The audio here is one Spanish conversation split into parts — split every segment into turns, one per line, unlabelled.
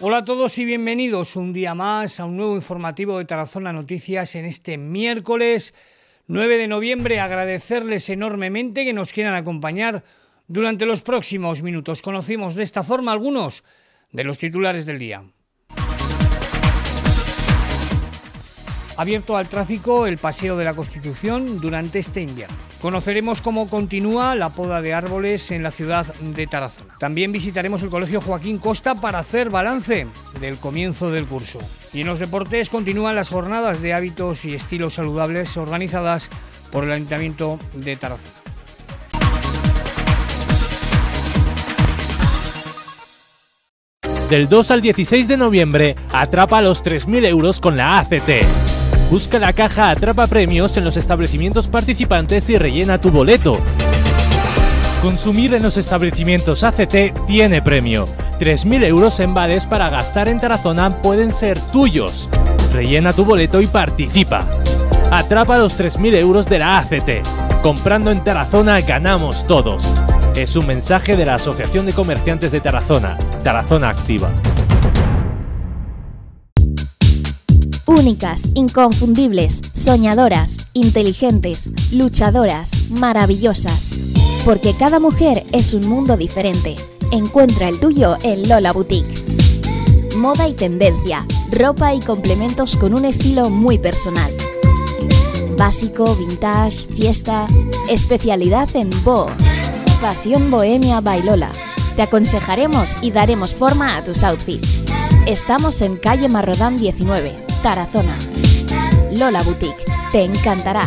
Hola a todos y bienvenidos un día más a un nuevo informativo de Tarazona Noticias en este miércoles 9 de noviembre. Agradecerles enormemente que nos quieran acompañar durante los próximos minutos. Conocimos de esta forma algunos de los titulares del día. Abierto al tráfico el Paseo de la Constitución durante este invierno. Conoceremos cómo continúa la poda de árboles en la ciudad de Tarazona. También visitaremos el Colegio Joaquín Costa para hacer balance del comienzo del curso. Y en los deportes continúan las jornadas de hábitos y estilos saludables organizadas por el Ayuntamiento de Tarazona.
Del 2 al 16 de noviembre, atrapa los 3.000 euros con la ACT. Busca la caja Atrapa Premios en los establecimientos participantes y rellena tu boleto. Consumir en los establecimientos ACT tiene premio. 3.000 euros en vales para gastar en Tarazona pueden ser tuyos. Rellena tu boleto y participa. Atrapa los 3.000 euros de la ACT. Comprando en Tarazona ganamos todos. Es un mensaje de la Asociación de Comerciantes de Tarazona, Tarazona Activa.
Únicas, inconfundibles, soñadoras, inteligentes, luchadoras, maravillosas. Porque cada mujer es un mundo diferente. Encuentra el tuyo en Lola Boutique. Moda y tendencia, ropa y complementos con un estilo muy personal. Básico, vintage, fiesta, especialidad en boho. Pasión bohemia by Lola. Te aconsejaremos y daremos forma a tus outfits. Estamos en calle Marrodán 19, Tarazona. Lola Boutique, te encantará.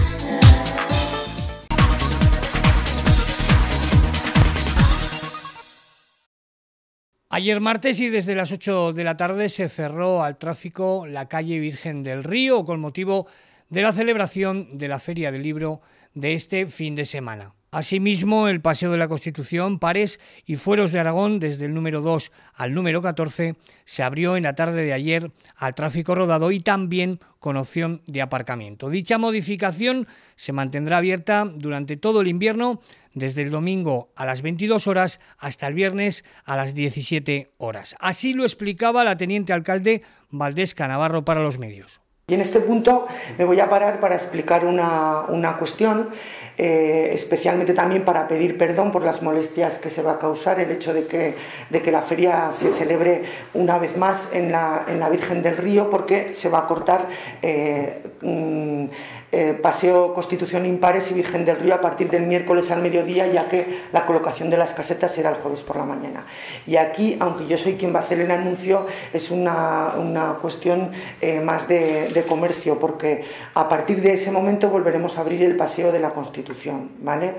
Ayer martes y desde las 8 de la tarde se cerró al tráfico la calle Virgen del Río con motivo de la celebración de la Feria del Libro de este fin de semana. Asimismo, el Paseo de la Constitución, Pares y Fueros de Aragón, desde el número 2 al número 14, se abrió en la tarde de ayer al tráfico rodado y también con opción de aparcamiento. Dicha modificación se mantendrá abierta durante todo el invierno, desde el domingo a las 22 horas hasta el viernes a las 17 horas. Así lo explicaba la teniente alcalde Valdés Canavarro para los medios.
Y en este punto me voy a parar para explicar una cuestión, especialmente también para pedir perdón por las molestias que se va a causar el hecho de que la feria se celebre una vez más en la Virgen del Río, porque se va a cortar Paseo Constitución Impares y Virgen del Río a partir del miércoles al mediodía, ya que la colocación de las casetas será el jueves por la mañana. Y aquí, aunque yo soy quien va a hacer el anuncio, es una cuestión más de comercio, porque a partir de ese momento volveremos a abrir el Paseo de la Constitución, ¿vale?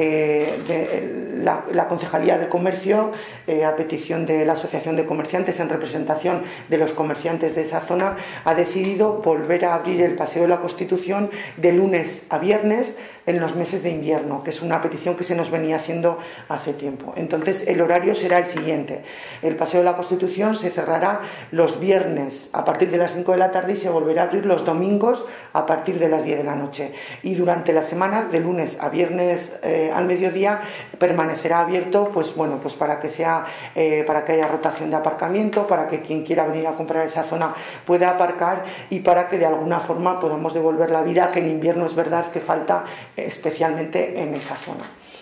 La Concejalía de Comercio, a petición de la Asociación de Comerciantes, en representación de los comerciantes de esa zona, ha decidido volver a abrir el Paseo de la Constitución de lunes a viernes en los meses de invierno, que es una petición que se nos venía haciendo hace tiempo. Entonces el horario será el siguiente: el Paseo de la Constitución se cerrará los viernes a partir de las 5 de la tarde y se volverá a abrir los domingos a partir de las 10 de la noche, y durante la semana de lunes a viernes al mediodía permanecerá abierto, pues para que haya rotación de aparcamiento, para que quien quiera venir a comprar esa zona pueda aparcar y para que de alguna forma podamos devolver la vida, que en invierno es verdad que falta especialmente en esa zona.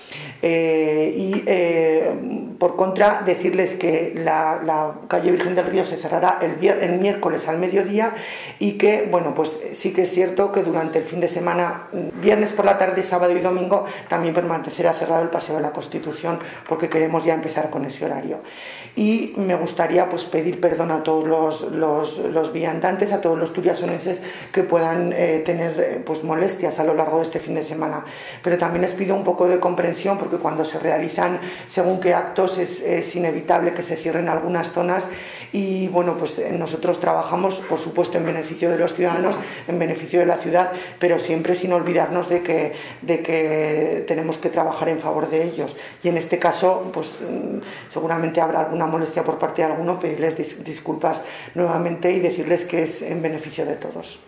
Por contra, decirles que la calle Virgen del Río se cerrará el miércoles al mediodía, y que, pues sí que es cierto que durante el fin de semana, viernes por la tarde, sábado y domingo, también permanecerá cerrado el Paseo de la Constitución, porque queremos ya empezar con ese horario. Y me gustaría pedir perdón a todos los viandantes, a todos los turiasonenses que puedan tener molestias a lo largo de este fin de semana, pero también les pido un poco de comprensión, porque cuando se realizan según qué actos es inevitable que se cierren algunas zonas, y nosotros trabajamos, por supuesto, en beneficio de los ciudadanos, en beneficio de la ciudad, pero siempre sin olvidarnos de que tenemos que trabajar en favor de ellos. Y en este caso, seguramente habrá alguna molestia por parte de alguno, pedirles disculpas nuevamente y decirles que es en beneficio de todos.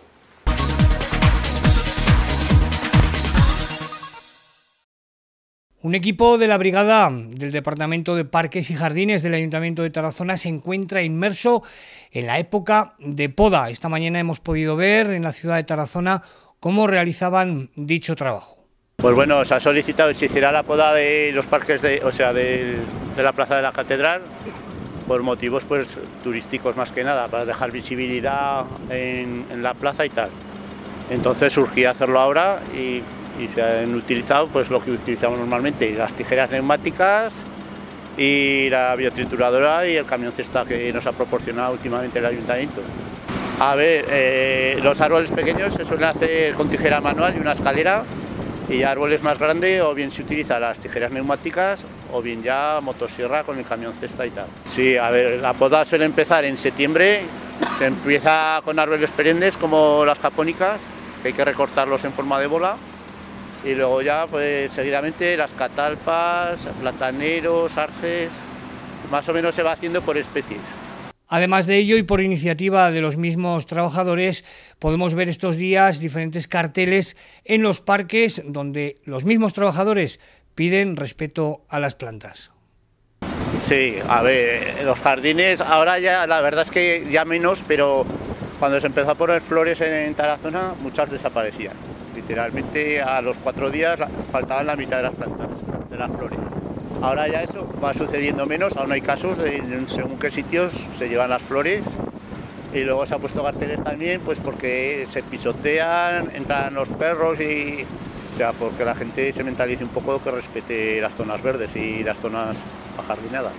Un equipo de la brigada del Departamento de Parques y Jardines del Ayuntamiento de Tarazona se encuentra inmerso en la época de poda. Esta mañana hemos podido ver en la ciudad de Tarazona cómo realizaban dicho trabajo.
Pues bueno, se ha solicitado que se hiciera la poda de los parques de la Plaza de la Catedral por motivos pues turísticos más que nada, para dejar visibilidad en la plaza y tal. Entonces surgía hacerlo ahora y se han utilizado pues lo que utilizamos normalmente, las tijeras neumáticas y la biotrituradora y el camión cesta que nos ha proporcionado últimamente el ayuntamiento. A ver, los árboles pequeños se suelen hacer con tijera manual y una escalera, y árboles más grandes o bien se utiliza las tijeras neumáticas o bien ya motosierra con el camión cesta y tal. Sí, a ver, la poda suele empezar en septiembre, se empieza con árboles perennes como las japónicas, que hay que recortarlos en forma de bola, y luego ya pues seguidamente las catalpas, plataneros, arces, más o menos se va haciendo por especies.
Además de ello, y por iniciativa de los mismos trabajadores, podemos ver estos días diferentes carteles en los parques donde los mismos trabajadores piden respeto a las plantas.
Sí, a ver, los jardines ahora ya la verdad es que ya menos, pero cuando se empezó a poner flores en Tarazona muchas desaparecían. Literalmente a los 4 días faltaban la mitad de las plantas, de las flores. Ahora ya eso va sucediendo menos, aún hay casos de según qué sitios se llevan las flores, y luego se ha puesto carteles también pues porque se pisotean, entran los perros y o sea, porque la gente se mentalice un poco que respete las zonas verdes y las zonas ajardinadas.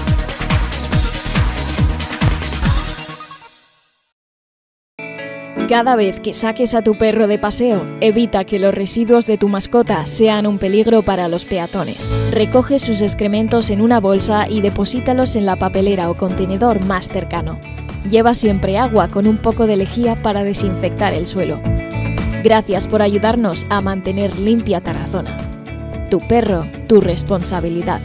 Cada vez que saques a tu perro de paseo, evita que los residuos de tu mascota sean un peligro para los peatones. Recoge sus excrementos en una bolsa y deposítalos en la papelera o contenedor más cercano. Lleva siempre agua con un poco de lejía para desinfectar el suelo. Gracias por ayudarnos a mantener limpia Tarazona. Tu perro, tu responsabilidad.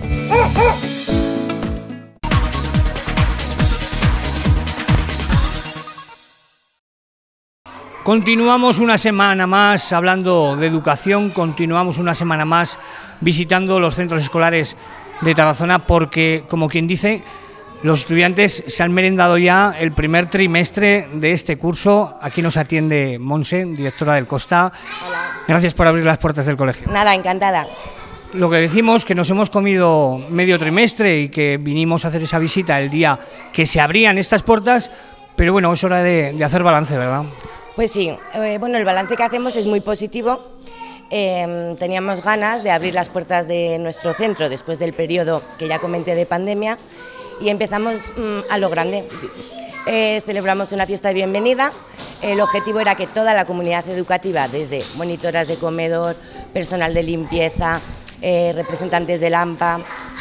Continuamos una semana más hablando de educación, continuamos una semana más visitando los centros escolares de Tarazona porque, como quien dice, los estudiantes se han merendado ya el primer trimestre de este curso. Aquí nos atiende Monse, directora del Costa.
Hola.
Gracias por abrir las puertas del colegio.
Nada, encantada.
Lo que decimos, que nos hemos comido medio trimestre y que vinimos a hacer esa visita el día que se abrían estas puertas, pero bueno, es hora de hacer balance, ¿verdad?
Pues sí, bueno, el balance que hacemos es muy positivo. Teníamos ganas de abrir las puertas de nuestro centro después del periodo que ya comenté de pandemia y empezamos a lo grande. Celebramos una fiesta de bienvenida. El objetivo era que toda la comunidad educativa, desde monitoras de comedor, personal de limpieza, representantes del AMPA,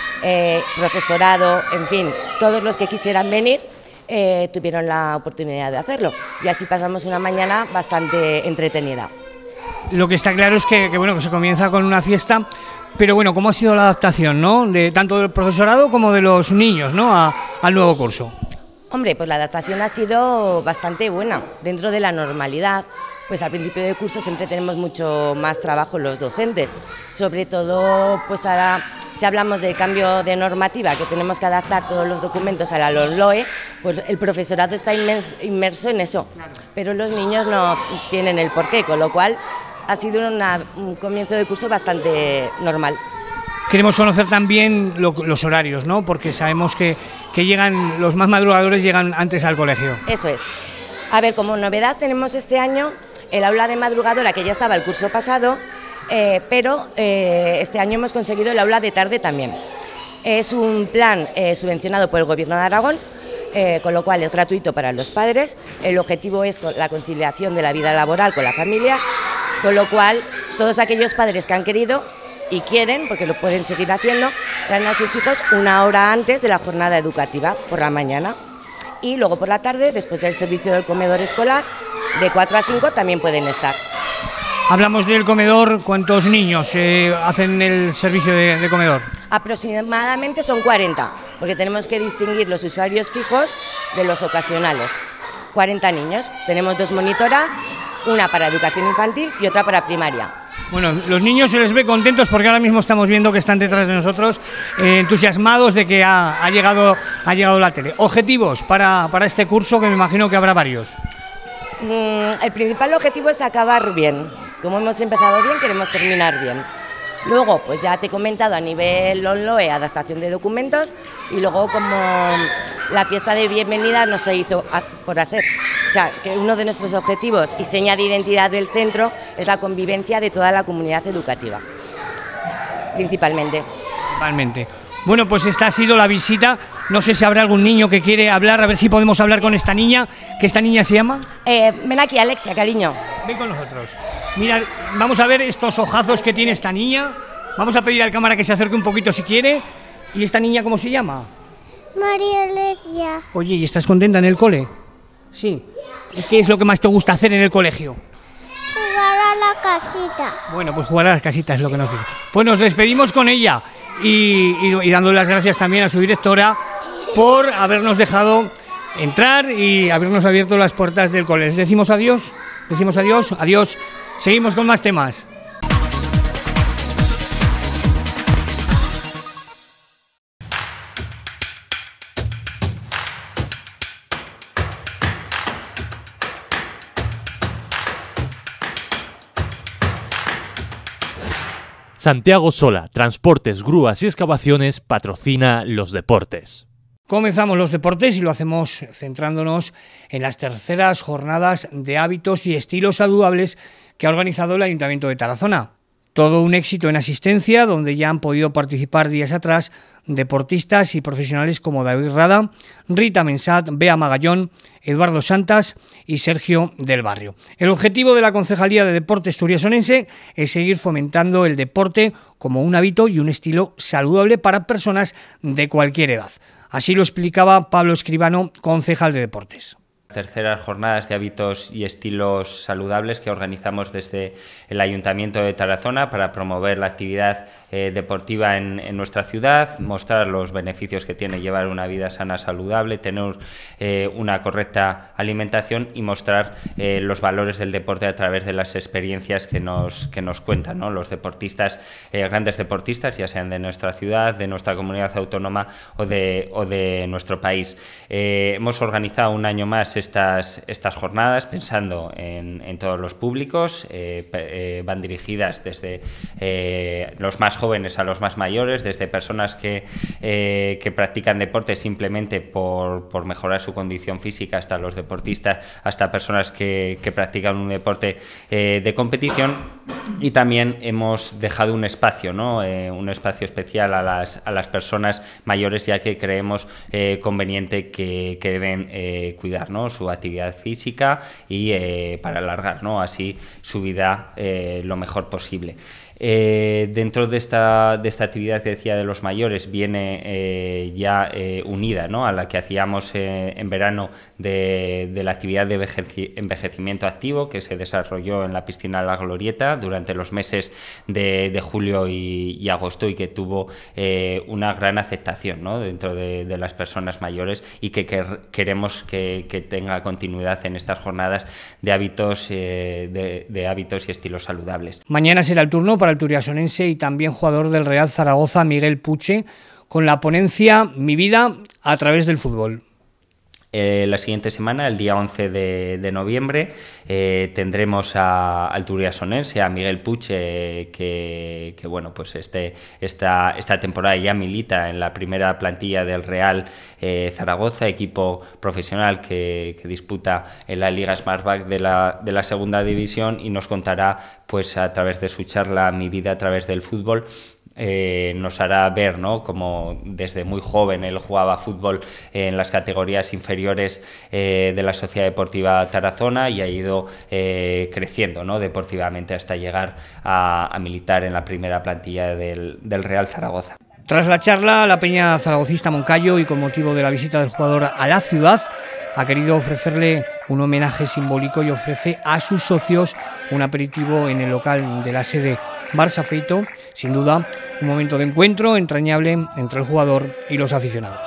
profesorado, en fin, todos los que quisieran venir, tuvieron la oportunidad de hacerlo y así pasamos una mañana bastante entretenida.
Lo que está claro es que bueno, que se comienza con una fiesta, pero bueno, ¿cómo ha sido la adaptación, ¿no? De tanto del profesorado como de los niños, ¿no? al nuevo curso.
Hombre, pues la adaptación ha sido bastante buena, dentro de la normalidad. Pues al principio de curso siempre tenemos mucho más trabajo los docentes, sobre todo pues ahora si hablamos de cambio de normativa, que tenemos que adaptar todos los documentos a la LOE, pues el profesorado está inmerso en eso, pero los niños no tienen el porqué, con lo cual ha sido un comienzo de curso bastante normal.
Queremos conocer también los horarios, ¿no? Porque sabemos que llegan, los más madrugadores llegan antes al colegio.
Eso es. A ver, como novedad tenemos este año el aula de madrugadora, que ya estaba el curso pasado, pero este año hemos conseguido el aula de tarde también. Es un plan subvencionado por el Gobierno de Aragón, con lo cual es gratuito para los padres. El objetivo es la conciliación de la vida laboral con la familia, con lo cual todos aquellos padres que han querido y quieren, porque lo pueden seguir haciendo, traen a sus hijos una hora antes de la jornada educativa, por la mañana. Y luego por la tarde, después del servicio del comedor escolar, de 4 a 5 también pueden estar.
Hablamos del comedor, ¿cuántos niños hacen el servicio de comedor?
Aproximadamente son 40, porque tenemos que distinguir los usuarios fijos de los ocasionales. 40 niños, tenemos 2 monitoras, una para educación infantil y otra para primaria.
Bueno, los niños se les ve contentos porque ahora mismo estamos viendo que están detrás de nosotros, entusiasmados de que ha llegado la tele. Objetivos para este curso, que me imagino que habrá varios.
El principal objetivo es acabar bien. Como hemos empezado bien, queremos terminar bien. Luego, pues ya te he comentado a nivel ONLOE, adaptación de documentos, y luego como la fiesta de bienvenida no se hizo por hacer. O sea, que uno de nuestros objetivos y seña de identidad del centro es la convivencia de toda la comunidad educativa, principalmente.
Bueno, pues esta ha sido la visita. No sé si habrá algún niño que quiere hablar, a ver si podemos hablar con esta niña. ¿Qué esta niña se llama?
Ven aquí, Alexia, cariño.
Ven con nosotros. Mira, vamos a ver estos ojazos que tiene esta niña. Vamos a pedir al cámara que se acerque un poquito si quiere. ¿Y esta niña cómo se llama?
María Alexia.
Oye, ¿y estás contenta en el cole? Sí. ¿Y qué es lo que más te gusta hacer en el colegio?
Jugar a la casita.
Bueno, pues jugar a las casitas es lo que nos dice. Pues nos despedimos con ella y dándole las gracias también a su directora por habernos dejado entrar y habernos abierto las puertas del cole. ¿Les decimos adiós? Decimos adiós. Adiós. Seguimos con más temas.
Santiago Sola, Transportes, Grúas y Excavaciones patrocina los deportes.
Comenzamos los deportes y lo hacemos centrándonos en las terceras jornadas de hábitos y estilos saludables que ha organizado el Ayuntamiento de Tarazona. Todo un éxito en asistencia, donde ya han podido participar días atrás deportistas y profesionales como David Rada, Rita Mensat, Bea Magallón, Eduardo Santas y Sergio del Barrio. El objetivo de la Concejalía de Deportes Turiasonense es seguir fomentando el deporte como un hábito y un estilo saludable para personas de cualquier edad. Así lo explicaba Pablo Escribano, concejal de Deportes.
Terceras jornadas de hábitos y estilos saludables que organizamos desde el Ayuntamiento de Tarazona para promover la actividad deportiva en nuestra ciudad, mostrar los beneficios que tiene llevar una vida sana, saludable, tener una correcta alimentación y mostrar los valores del deporte a través de las experiencias que nos cuentan, ¿no? Los deportistas, grandes deportistas, ya sean de nuestra ciudad, de nuestra comunidad autónoma o de nuestro país. Hemos organizado un año más estas jornadas pensando en todos los públicos, van dirigidas desde los más jóvenes a los más mayores, desde personas que practican deporte simplemente por mejorar su condición física, hasta los deportistas, hasta personas que practican un deporte de competición, y también hemos dejado un espacio, ¿no? Un espacio especial a las personas mayores, ya que creemos conveniente que deben cuidar, ¿no? Su actividad física y para alargar, ¿no? Así su vida lo mejor posible. Dentro de esta actividad que decía de los mayores viene ya unida, ¿no? A la que hacíamos en verano de la actividad de envejecimiento activo que se desarrolló en la piscina de la Glorieta durante los meses de julio y agosto, y que tuvo una gran aceptación, ¿no? Dentro de las personas mayores, y que queremos que tenga continuidad en estas jornadas de hábitos de hábitos y estilos saludables.
Mañana será el turno para el turiasonense y también jugador del Real Zaragoza, Miguel Puche, con la ponencia Mi vida a través del fútbol.
La siguiente semana, el día 11 de noviembre, tendremos al turiasonense, a Miguel Puche, que bueno, pues esta temporada ya milita en la primera plantilla del Real Zaragoza, equipo profesional que disputa en la Liga Smartback de la segunda división, y nos contará, pues a través de su charla Mi vida a través del fútbol, nos hará ver, ¿no?, como desde muy joven él jugaba fútbol en las categorías inferiores de la Sociedad Deportiva Tarazona, y ha ido creciendo, ¿no?, deportivamente hasta llegar a militar en la primera plantilla del Real Zaragoza.
Tras la charla, la peña zaragocista Moncayo, y con motivo de la visita del jugador a la ciudad, ha querido ofrecerle un homenaje simbólico y ofrece a sus socios un aperitivo en el local de la sede Barça Feito. Sin duda, un momento de encuentro entrañable entre el jugador y los aficionados.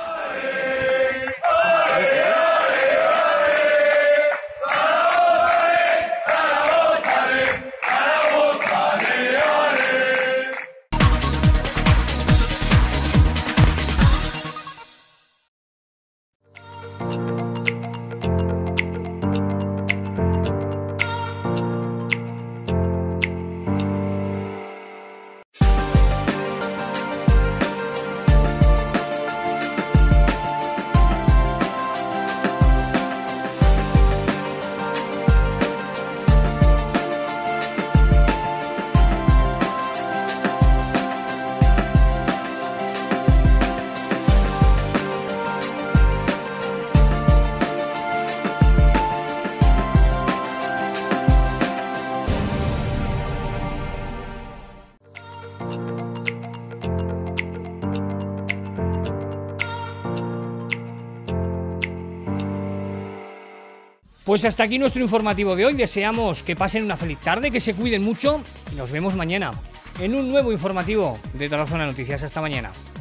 Pues hasta aquí nuestro informativo de hoy. Deseamos que pasen una feliz tarde, que se cuiden mucho y nos vemos mañana en un nuevo informativo de Tarazona Noticias. Hasta mañana.